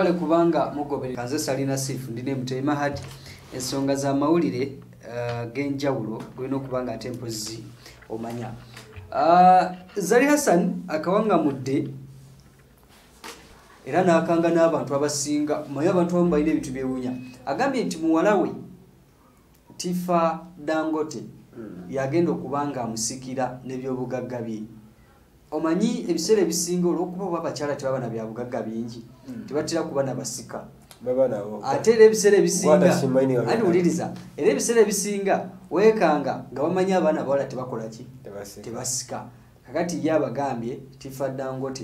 mwebale kubanga mugoberera nze Salina Sifu ndine Mutema Hadi ensonga za mawulire genjawulo gwino okubanga ate mpozi omanya. Zari Hassan akawanga mudde era nakanga n'abantu abasinga manya abantu abamu balina ebintu byewunya. Agambye nti muwalawe Tifa Dangote yagenda okubanga amusikira n'ebyobugagga bye. Omanyi ebiseera ebisinga olw'okuba abakyala tebaba bya bugagga bingi tebatera kuba nabasika ate era ebiseera ebisinga ani wuliriza era ebiseera ebisinga weekanga nga bamanya abaana bawala tebakola ki tebasika kakati ye abagambye Tifa Dangote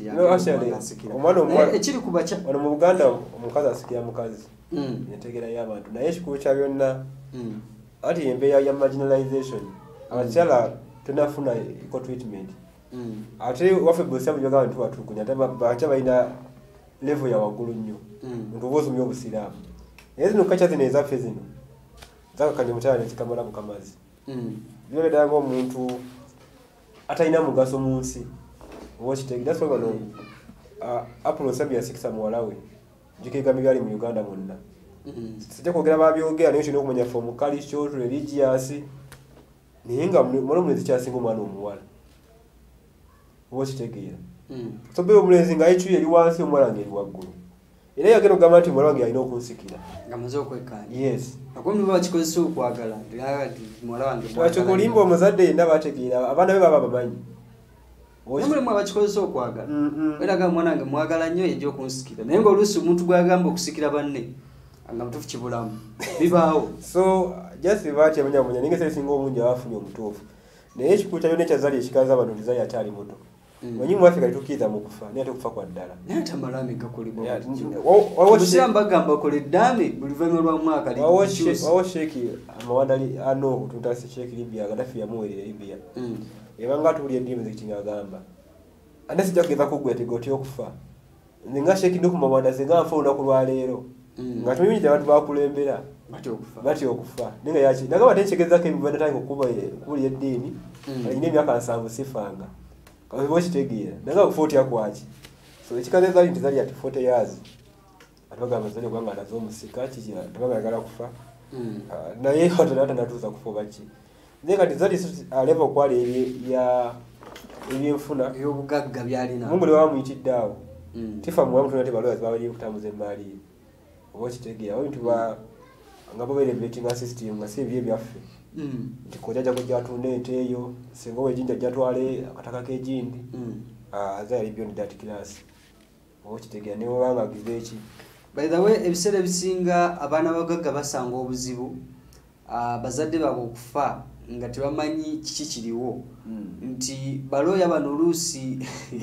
ekiri ku bakyala wano mu Buganda omukazi asikira mukazi entegera y'abantu naye ekikulu kya byonna ati embeera ya marginalization abakyala tunafuna equal treatment ate wafe bose abujja abantu batukunya ate balina level ya waggulu nnyo muntu bozumya obusiraamu naye zino kacha zino ezaffe zino zakakanya omukyala nekikamala mukamazi byoleda nga omuntu atalina mugaso mu nsi owakitegera soga no Apollo Sabia sikisa muwalawe jikegambye byali mu Uganda mwonna sijja kwogera babyogera naye kino okumanya from culture religious naye nga mulomulezi kyasinga omwana omuwala owakitegera so be omulezi nga ekiyu yali wansi omwala ngeri waggulu era yagenda okugamba nti omwala wange alina okunsikira ngamaze okwekkaanya yes akombi bakikozesa okwagala mwala wange wakikulimba omuzadde yenna bategeera abaana be baba bamanyi Namulemu abakikozesa okwagala eraga mwana wange mwagala nnyo yejja okunsikira naye ng'oluusi omuntu gwagamba okusikira banne nga mutuufu kibulamu bibaawo so just baati abanyamunya ninga sesinga omungi abafunye omutuufu naye ekikulu kya byonna ekyazali ekikaza abantu nti zali akyali muto manyi mu Africa tukiza mu kufa naye ate kufa kwa ddala naye ate amalami gakolebwa obusiramu bagamba kola eddaame buli luvannyuma lwa mwaka wawo sheeki amawadali ano tutasi sheeki Libya Gaddafi yamuwerera Libya ebanga atulya eddimu zekitinga agamba ate sijja kugeza kuggwetega otya okufa nze nga sheeki ndi ku mawanda ze nga nfa olunaku lwa leero nga tumanyi bingi abantu bakulembera batya okufa naye nga yaki nagamba tenkyegezako emivuyo natandika okubulya eddiini alina emyaka 7 sifanga kawe kitegeera naga kufa otya kwaki so ekikaze zali nti zali ati 40 years atubagamba zali kubanga nazo omusika kikira tebagala kufa naye watanata natuusa kufa baki naye kati zali level kwali ebyenfuna ebyobugagga byalina mungu lewa muyitidde awo Tifa muwamu tunate baloya zibabali kutamuza emmali oba kitegeera oyo tuba nga bobere betting system nga si ebyo byaffe nti kojaja kujja atunda ente eyo singa wejinja jatwale akataka kejindi aza yali beyond that class oba kitegeera ne wabanga agize eki by the way ebiseera ebisinga abaana bagagga basanga obuzibu bazadde babo okufa nga tebamanyi kiki kiriwo nti baloya bano oluusi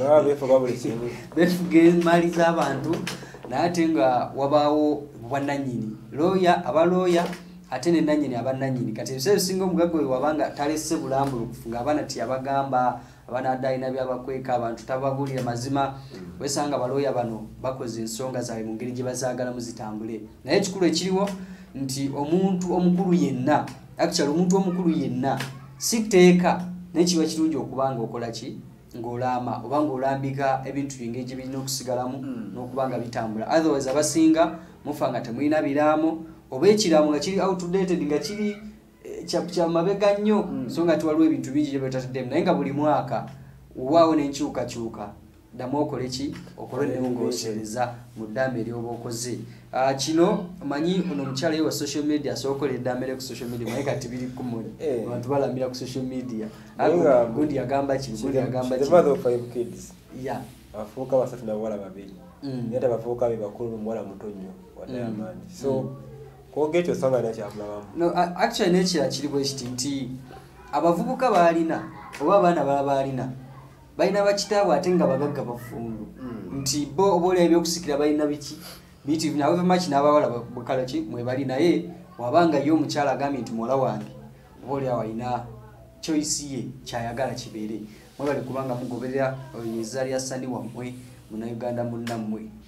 befuga emaali z'abantu naye ate nga wabaawo bwannannyini looya abalooya ate nennannyini abannannyini kati ebiseera ebisinga omugagga we wabanga talese bulambulukufu ng'abaana tiyabagamba abaana adde alina byabakweka abantu tababulira mazima wesanga balooya bano bakoze ensonga zaabwe mu ngeri gye bazaagalamu zitambule naye ekikulu ekiriwo nti omuntu omukulu yenna actually omuntu omukulu yenna si tteeka naye kiba kirungi okuba nga okola ki ng'olaama oba ng'olambika ebintu byengeri gye birina okusigalamu n'okuba nga bitambula otherwise abasinga mufa nga temulina biraamo oba ekiraamo nga kiri outdated nga kiri kya mabega nnyo so nga tiwaliwo ebintu bingi gye betataddemu naye nga buli mwaka waawo n'enkyukakyuka ddamu okole ki okole newongoosereza mu ddaama eryoba okoze kino manyi ono omukyala ye wa social media asobola eddaamere ku social media naye kati biri kumuli abantu balambira ku social media gundi yagamba ki gundi yagamba ki abavubuka basatu n'abawala babiri naye ate abavubuka be bakulu omuwala muto nnyo wadayamandi so kwogera ekyo osanga nakyamulabamu actually n'ekira kiri bwe kiti nti abavubuka baalina oba abaana bala baalina balina bakitaabwe ate nga bagagga bafundu nti bo oba olaba ebyokusikira balina biki biyitivu nabo vemaki n'abawala bukala ki mwebali naye wabanga ye omukyala agambye nti muwala wange oba oli awo alina choice ye kyayagala kibeere mwebali kubanga mugoberera ezzaalya ssani wammwe munnauganda munnammwe